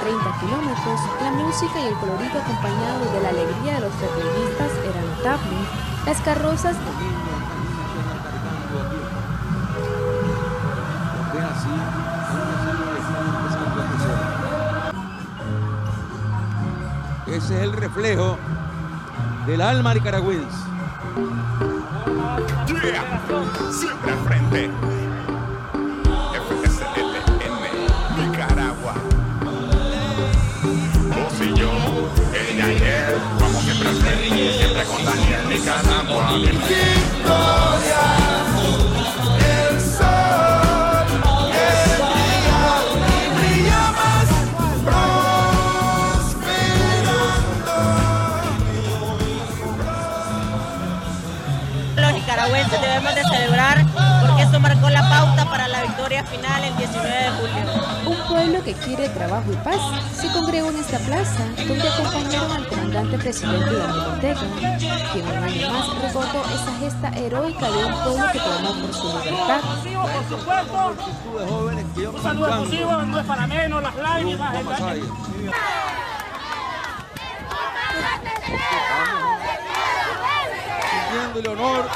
30 kilómetros, la música y el colorido acompañado de la alegría de los replieguistas era notable. Las carrozas ese es el reflejo del alma nicaragüense. Siempre al frente. FSLN, Nicaragua. Vos y yo, ella y él, vamos siempre al frente, siempre con Daniel, Nicaragua. Victoria, el sol, el día brilla más prosperando. Los nicaragüenses debemos de celebrar porque esto marcó la pauta para la victoria final el 19 de julio. Un pueblo que quiere trabajo y paz se congregó en esta plaza, donde acompañaron al comandante presidente Daniel Ortega, quien un año más recordó esa gesta heroica de un pueblo que clamó por su libertad. Por supuesto, un saludo efusivo, no es para menos, las lágrimas, Rindiéndole honor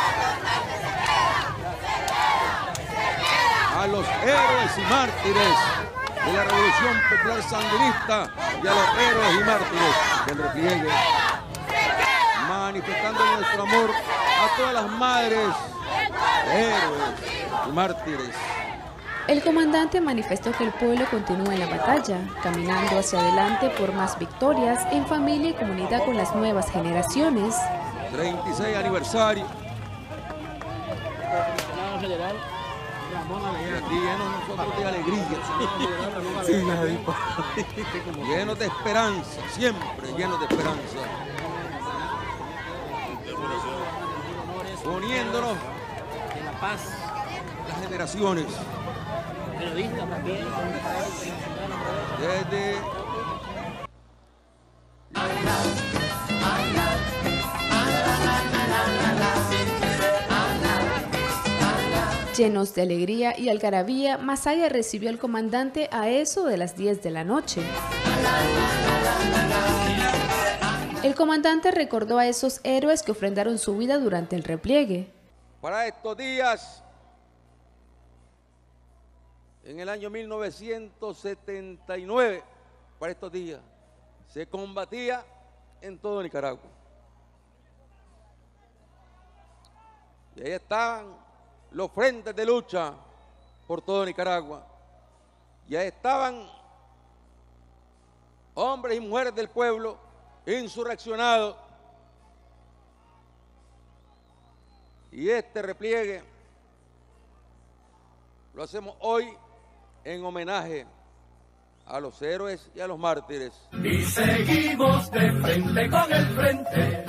a los héroes y mártires de la Revolución Popular Sandinista y a los héroes y mártires del repliegue, manifestando nuestro amor a todas las madres, héroes y mártires. El comandante manifestó que el pueblo continúa en la batalla, caminando hacia adelante por más victorias en familia y comunidad con las nuevas generaciones. 36 aniversario. general. Aquí llenos nosotros de alegría, llenos de esperanza, siempre llenos de esperanza, poniéndonos En la paz, las generaciones periodistas también. desde Llenos de alegría y algarabía, Masaya recibió al comandante a eso de las 10 de la noche. El comandante recordó a esos héroes que ofrendaron su vida durante el repliegue. para estos días, en el año 1979, para estos días, se combatía en todo Nicaragua. Y ahí estaban los frentes de lucha por todo Nicaragua. Y ahí estaban hombres y mujeres del pueblo insurreccionados. Y este repliegue lo hacemos hoy en homenaje a los héroes y a los mártires. Y seguimos de frente con el frente.